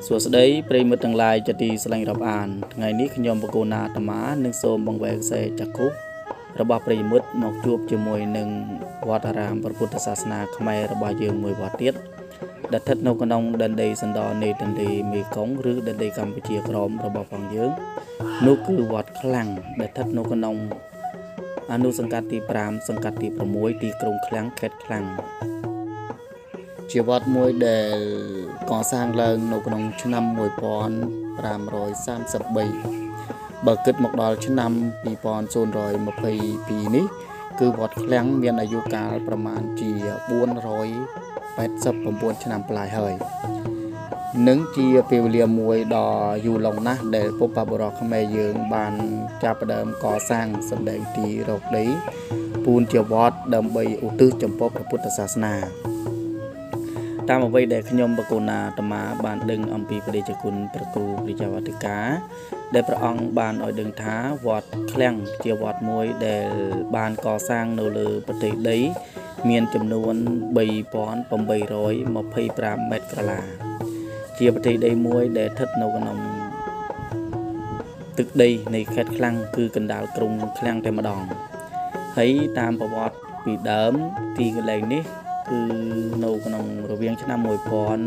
សួស្តីប្រិយមិត្តទាំងឡាយជាទីស្រឡាញ់រាប់អានថ្ងៃនេះខ្ញុំបកគោណាអាត្មានឹងសូមបង្វែរខ្សែចក្ខុរបស់ប្រិយមិត្តមកជួបជាមួយនឹងវត្តអារាមព្រះពុទ្ធសាសនាខ្មែររបស់យើងមួយវត្តទៀតដែលស្ថិតនៅក្នុងដែនដីសណ្ដនៃទន្លេមេគង្គឬដែនដីកម្ពុជាក្រោមរបស់ផងយើងនោះគឺវត្តខ្លាំងដែលស្ថិតនៅក្នុងអនុសង្កាត់ទី5សង្កាត់ទី6ទីក្រុងខ្លាំងខេត្តខ្លាំងជាវត្តមួយដែលកសាងឡើងនៅក្នុងឆ្នាំ1533បើគិតមកដល់ឆ្នាំ2022នេះគឺវត្តខ្លាំងមានអាយុកាលប្រមាណជា489ឆ្នាំប្លាយហើយនឹងជាពេលវេលាមួយដ៏យូរលង់ណាស់ដែលពុទ្ធបរិស័ទខ្មែរយើងបានចាប់ផ្ដើមកសាងសម្ដែងទីរកដីពូនជាវត្តដើម្បីឧទ្ទិសចំពោះព្រះពុទ្ធសាសនាតាមអ្វីដែលខ្ញុំបកគោណាអាត្មាបានដឹងអំពីព្រះតេជគុណព្រះគ្រូព្រះចៅអធិការដែលព្រះអង្គបានឲ្យដឹងថាវត្តឃ្លាំងជាវត្តមួយដែលបានកសាងនៅលើប្រទេសដីមានចំនួន3825ម៉ែត្រក្រឡាជាប្រទេសដីមួយដែលស្ថិតនៅក្នុងទឹកដីនៃខេត្តខ្លាំងគឺកណ្ដាលក្រុងខ្លាំងតែម្ដងហើយតាមប្រវត្តិពីដើមទីកន្លែងនេះគឺនៅក្នុងរវាងឆ្នាំ1532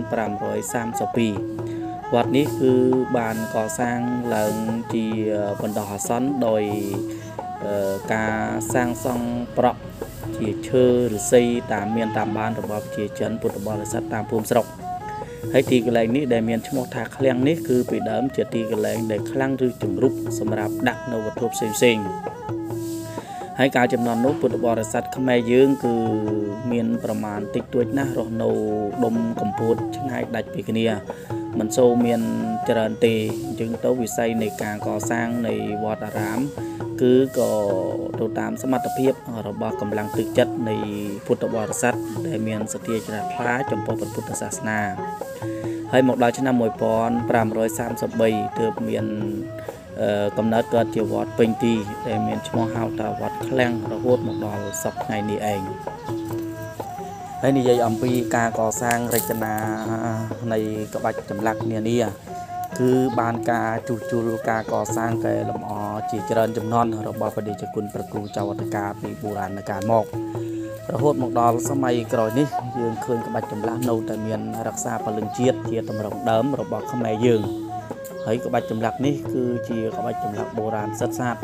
វត្តនេះគឺបានកសាងឡើងជាបណ្ដោះអាសន្នដោយការសាងសង់ប្រក់ជាឈើឫស្សីតាមបានរបស់ប្រជាជនពុទ្ធបរិស័ទតាមភូមិស្រុកហើយទីកន្លែងនេះដែលមានឈ្មោះថាឃ្លាំងនេះគឺពីដើមជាទីកន្លែងដែលខ្លាំងឬជំរុកសម្រាប់ដាក់នៅវត្ថុផ្សេងៗហើយការចំនួននោះពុទ្ធបរិស័ទខ្មែរយើងគឺមានប្រមាណតិចតួចណាស់រស់នៅដុំកំពូតឆ្ងាយដាច់ពីគ្នាមិនសូវមានច្រើនទេអញ្ចឹងទៅវិស័យនៃការកសាងនៃវត្តអារាមគឺក៏ទៅតាមសមត្ថភាពរបស់កម្លាំងទឹកចិត្តនៃពុទ្ធបរិស័ទដែលមានសទ្ធាជ្រះថ្លាចំពោះព្រះពុទ្ធសាសនាហើយមកដល់ឆ្នាំ1533ទើបមានកំណើតកើតជាវត្តពេញទីដែលមានឈ្មោះហៅថាវត្តឃ្លាំងរហូតមកដល់សប្តាហ៍ថ្ងៃនេះឯងហើយនិយាយអំពីការកសាងរចនានៃក្បាច់ចម្លាក់នានាគឺបានការជួសជុលការកសាងកែលម្អជាច្រើនចំនួនរបស់ព្រះតេជគុណព្រះគ្រូចៅអធិការពីបុរាណកាលមករហូតមកដល់សម័យក្រោយនេះយើងឃើញក្បាច់ចម្លាក់នៅតែមានរក្សាពលឹងជាតិជាតម្រង់ដើមរបស់ខ្មែរយើងហើយក្បាច់ចម្លាក់នេះគឺជាក្បាច់ចម្លាក់បុរាណសិតសាត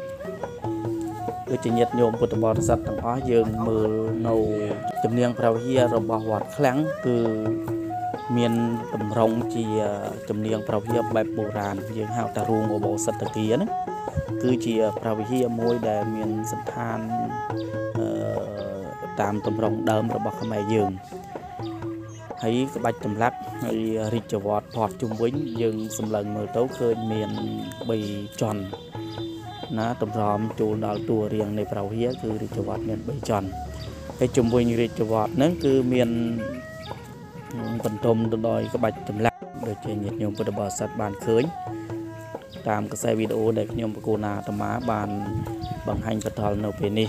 គឺជាញាតិញោមពុទ្ធបរិស័ទទាំងអស់យើងមើលនៅជំនៀងព្រះវិហាររបស់វត្តឃ្លាំងគឺមានតម្រង់ជាជំនៀងព្រះវិហារបែបបុរាណយើងហៅថារូងឧបោសថគារណាគឺជាព្រះវិហារមួយដែលមានសន្តានតាមតម្រង់ដើមរបស់ខ្មែរយើងហើយក្បាច់ចម្លាក់ហើយរាជវត្តផតជុំវិញយើងសម្លឹងមើលទៅឃើញមាន3ជាន់ណាតម្រាំចូលដល់តួរាងនៃព្រះវិហារគឺរាជវត្តមាន3ជាន់ហើយជុំវិញរាជវត្តហ្នឹងគឺមានបន្ទមទៅដោយក្បាច់ចម្លាក់ដូចជាញាតិញោមពុទ្ធបរិស័ទបានឃើញតាមកខ្សែវីដេអូដែលខ្ញុំបកគោណាអាត្មាបានបង្ហាញបន្តនៅពេលនេះ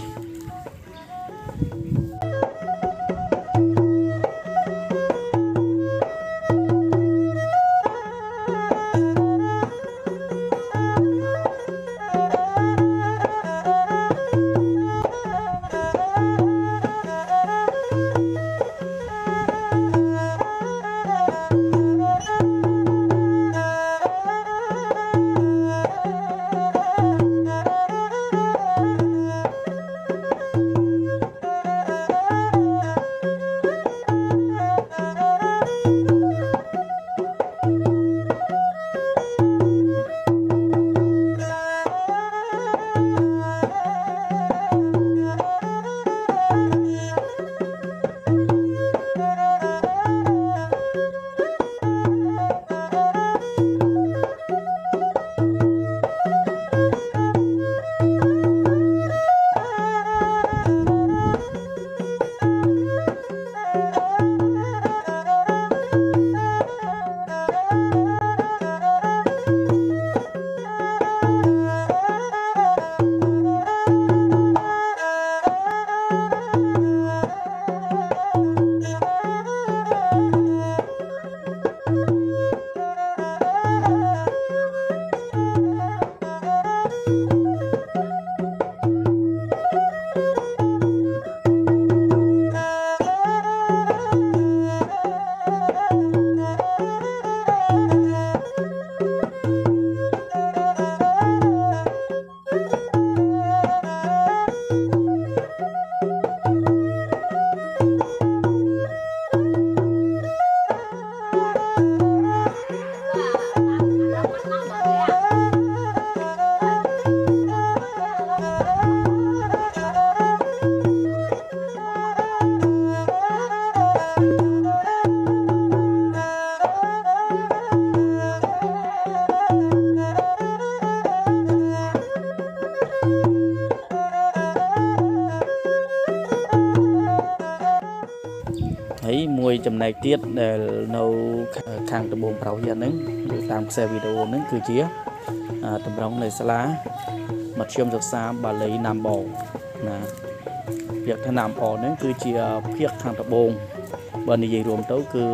ចំណែកទៀតដែលនៅខាងដំបូងប្រោយហ្នឹងឬតាមខ្សែវីដេអូហ្នឹងគឺជាតម្រង់នៃសាលាមធ្យមសិក្សាបាលីណាំបណាភាគថាណាំបហ្នឹងគឺជាភាគខាងដំបូងបើនិយាយរួមទៅគឺ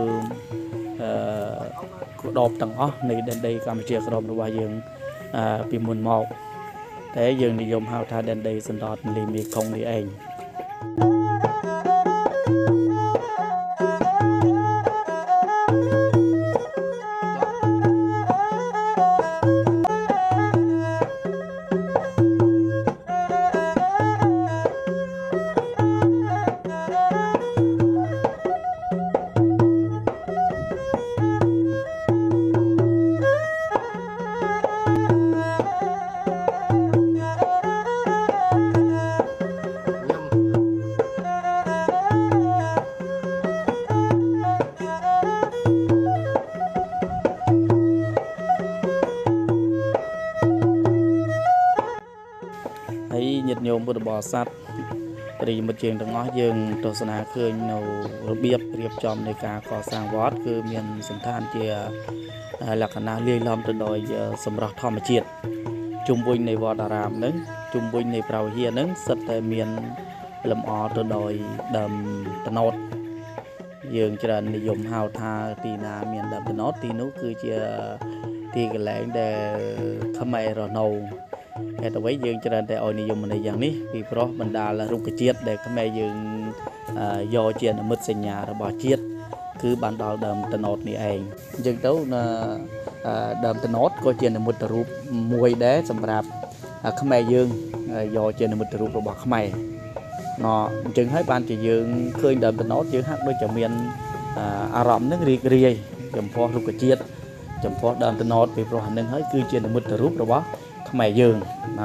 ក្របទាំងអស់នៃដែនដីកម្ពុជាក្របរបស់យើងពីមុនមកតែយើងនិយមហៅថាដែនដីសណ្ដោតទន្លេមេគង្គនេះឯងញាតិញោមពុទ្ធបរិស័ទប្រិយមិត្តយើងទាំងអស់យើងទស្សនាឃើញនៅរបៀបរៀបចំនៃការកសាងវត្តគឺមានសន្តានជាលក្ខណៈលាយឡំទៅដោយសម្រស់ធម្មជាតិជុំវិញនៃវត្តអារាមហ្នឹងជុំវិញនៃប្រវត្តិហ្នឹងសិតតែមានលម្អទៅដោយដើមត្នោតយើងច្រើននិយមហៅថាទីណាមានដើមត្នោតទីនោះគឺជាទីកន្លែងដែលខ្មែររស់នៅហេតុអ្វីយើងច្រើនតែឲ្យនិយមន័យយ៉ាងនេះពីព្រោះបណ្ដាលរុក្ខជាតិដែលខ្មែរយើងយកជានិមិត្តសញ្ញារបស់ជាតិគឺបានដល់ដើមត្នោតនេះឯងអញ្ចឹងទៅដើមត្នោតក៏ជានិមិត្តរូបមួយដែរសម្រាប់ខ្មែរយើងយកជានិមិត្តរូបរបស់ខ្មែរអញ្ចឹងហើយបានជាយើងឃើញដើមត្នោតយើងហាក់ដូចជាមានអារម្មណ៍នឹងរីករាយចំពោះរុក្ខជាតិចំពោះដើមត្នោតពីព្រោះហ្នឹងហើយគឺជានិមិត្តរូបរបស់ខ្មែរយើង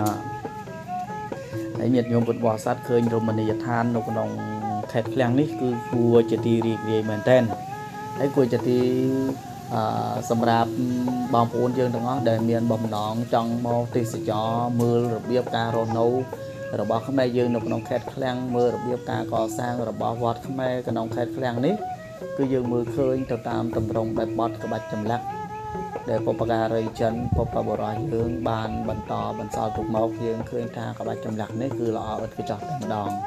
ហើយញាតិញោមពុទ្ធបរិស័ទឃើញរមណីយដ្ឋាននៅក្នុងខេត្តឃ្លាំងនេះគឺគួរជាទីរីករាយមែនទែនហើយគួរជាទីសម្រាប់បងប្អូនយើងទាំងអស់ដែលមានបំណងចង់មកទេសចរមើលរបៀបការរស់នៅរបស់ខ្មែរយើងនៅក្នុងខេត្តឃ្លាំងមើលរបៀបការកសាងរបស់វត្តខ្មែរក្នុងខេត្តឃ្លាំងនេះគឺយើងមើលឃើញទៅតាមទម្រង់បែបបទក្បាច់ចម្លាក់ដែលបុព្វការីចិនបុព្វបុរសយើងបានបន្តបន្សល់ទុកមកយើងឃើញថាក្បាច់ចម្លាក់នេះគឺល្អឥតខ្ចោះតែម្ដង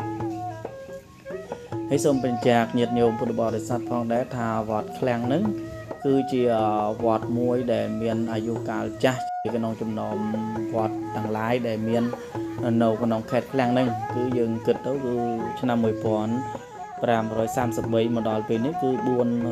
ហើយសូមបញ្ជាក់ញាតិញោមពុទ្ធបរិស័ទផងដែរថាវត្តឃ្លាំងហ្នឹងគឺជាវត្តមួយដែលមានអាយុកាលចាស់ជាក្នុងចំណោមវត្តទាំងឡាយដែលមាននៅក្នុងខេត្តឃ្លាំងហ្នឹងគឺយើងគិតទៅគឺឆ្នាំ1533មកដល់ពេលនេះគឺ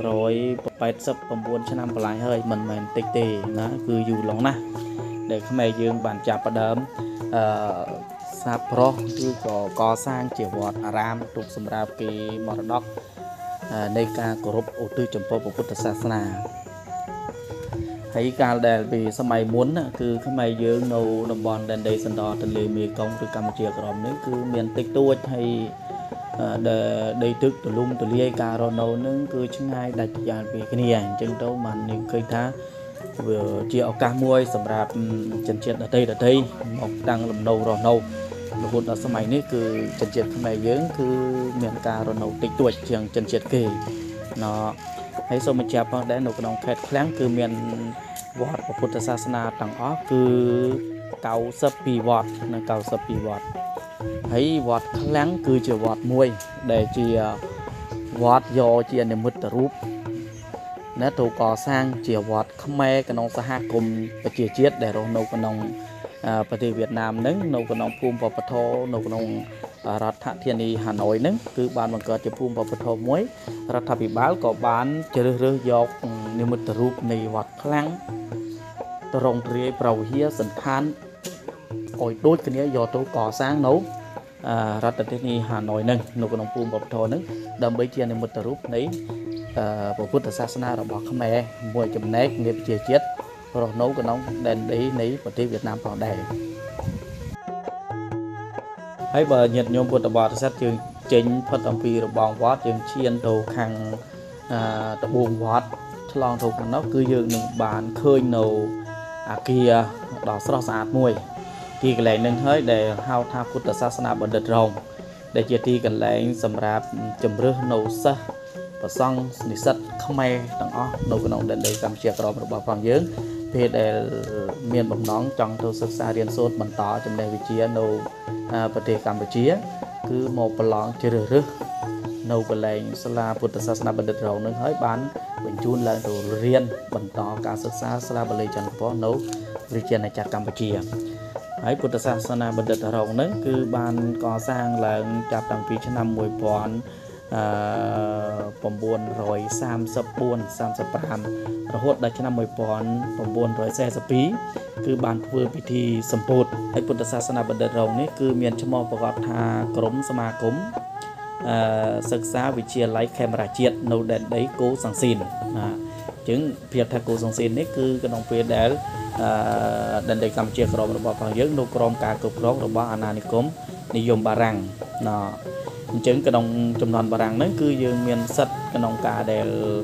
489ឆ្នាំបន្លាយហើយមិនមែនតិចទេណាគឺយូរឡងណាស់ដែលខ្មែរយើងបានចាប់ផ្ដើមសាប្រុសគឺក៏កសាងជាវត្តអារាមទុកសម្រាប់គេមរតកនៃការគោរពឧទ្ទិសចំពោះព្រះពុទ្ធសាសនាហើយកាលដែលពីសម័យមុនគឺខ្មែរយើងនៅតំបន់ដែនដីសណ្ដោទន្លេមេគង្គឬកម្ពុជាក្រោមនេះគឺមានតិចតួចហើយដីទឹកទលំទលាយការរស់នៅនឹងគឺឆ្ងាយដាច់យ៉ាងពីគ្នាអញ្ចឹងទៅបានយើងឃើញថាវាជាឱកាសមួយសម្រាប់ជនជាតិដទៃមកតាំងលំនៅរស់នៅរហូតដល់សម័យនេះគឺជនជាតិខ្មែរយើងគឺមានការរស់នៅតិចតួចជាងជនជាតិគេហើយសូមបញ្ជាក់ផងដែរនៅក្នុងខេត្តឃ្លាំងគឺមានវត្តព្រះពុទ្ធសាសនាទាំងអស់គឺ92វត្តនិង92វត្តហើយវត្តឃ្លាំងគឺជាវត្តមួយដែលជាវត្តយកជានិមិត្តរូបណាទៅកសាងជាវត្តខ្មែរក្នុងសហគមន៍ប្រជាជាតិដែលរស់នៅក្នុងប្រទេសវៀតណាមហ្នឹងនៅក្នុងភូមិវប្បធម៌នៅក្នុងរដ្ឋធានីហាណូយហ្នឹងគឺបានបង្កើតជាភូមិវប្បធម៌មួយរដ្ឋាភិបាលក៏បានជ្រើសរើសយកនិមិត្តរូបនៃវត្តឃ្លាំងទ្រង់ទ្រាយប្រវត្តិសន្តានឲ្យដូចគ្នាយកទៅកសាងនៅរដ្ឋធានីហាណូយហ្នឹងនៅក្នុងភូមិវប្បធម៌ហ្នឹងដើម្បីជានិមិត្តរូបនៃព្រះពុទ្ធសាសនារបស់ខ្មែរមួយចំណែកនៃប្រជាជាតិរស់នៅក្នុងដែនដីនៃប្រទេសវៀតណាមផងដែរហើយបើញាតិញោមពុទ្ធបរិស័ទយើងចេញផុតអំពីរបងវត្តយើងឈានទៅខាងត្បូងវត្តឆ្លងទៅខាងនោះគឺយើងនឹងបានឃើញនៅអាគារដ៏ស្រស់ស្អាតមួយទីកន្លែងនឹងហើយដែលហៅថាពុទ្ធសាសនាបណ្ឌិតរងដែលជាទីកន្លែងសម្រាប់ជំរឿសនៅសិស្សប្រសង់និស្សិតខ្មែរទាំងអស់នៅក្នុងដែនដីកម្ពុជាក្រមរបស់ផងយើងពេលដែលមានបំណងចង់ទៅសិក្សារៀនសូត្របន្តចំណេះវិជ្ជានៅប្រទេសកម្ពុជាគឺមកប្រឡងជ្រើសរើសនៅកន្លែងសាលាពុទ្ធសាសនាបណ្ឌិតរងនឹងហើយបានបញ្ជូនឡើងទៅរៀនបន្តការសិក្សាសាលាបាលីចន្ទពរនៅរាជាណាចក្រកម្ពុជាហើយពុទ្ធសាសនាបណ្ឌិតរងនឹងគឺបានកសាងឡើងចាប់តាំងពីឆ្នាំ1934 35រហូតដល់ឆ្នាំ1942គឺបានធ្វើពិធីសម្ពោធហើយពុទ្ធសាសនាបណ្ឌិតរងនេះគឺមានឈ្មោះប្រកាសថាក្រមសមាគមសិក្សាវិទ្យាល័យខេមរាជាតិនៅដែនដីគោសង្ស៊ីនអញ្ចឹងភាពថាគោសង្ស៊ីននេះគឺក្នុងពេលដែលដែនដីកម្ពុជាក្រមរបស់ផងយើងនៅក្រោមការគ្រប់គ្រងរបស់អាណានិគមនិយមបារាំងអញ្ចឹងក្នុងចំនួនបារាំងហ្នឹងគឺយើងមានសិទ្ធិក្នុងការដែល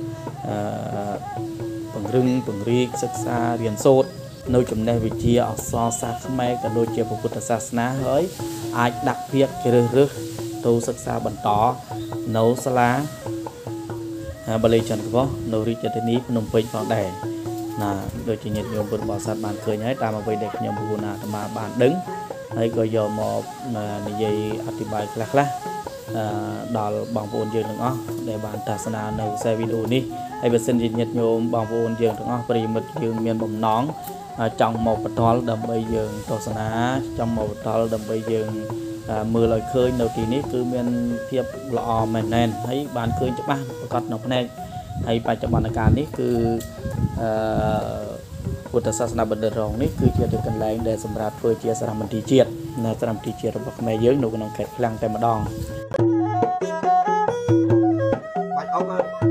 ពង្រឹងពង្រីកសិក្សារៀនសូត្រនៅចំណេះវិជ្ជាអក្សរសាស្ត្រខ្មែរក៏ដូចជាពុទ្ធសាសនាហើយអាចដាក់ពាក្យជ្រើសរើសទៅសិក្សាបន្តនៅសាលាបាលីចន្ទពរនៅរាជធានីភ្នំពេញផងដែរដូចជាញាតិញោមពុទ្ធបរិស័ទបានឃើញហើយតាមអ្វីដែលខ្ញុំពូណាអាត្មាបានដឹងហើយក៏យកមកនិយាយអធិប្បាយខ្លះៗដល់បងប្អូនយើងទាំងអស់ដែលបានទស្សនានៅខ្សែវីដេអូនេះហើយបើសិនជាញាតិញោមបងប្អូនយើងទាំងអស់ប្រិយមិត្តយើងមានបំណងចង់មកបន្តដើម្បីយើងទស្សនាចង់មកបន្តដើម្បីយើងមើលឲ្យឃើញនៅទីនេះគឺមានភាពល្អមែនទែនហើយបានឃើញច្បាស់ប្រកបនៅភ្នែកហើយបច្ចុប្បន្នកាលនេះគឺពុទ្ធសាសនាបណ្ឌិតរងនេះគឺជាទីកន្លែងដែលសម្រាប់ធ្វើជាសារមន្ទីរជាតិសារមន្ទីរជាតិរបស់ខ្មែរយើងនៅក្នុងខេត្តឃ្លាំងតែម្ដងបាច់អុក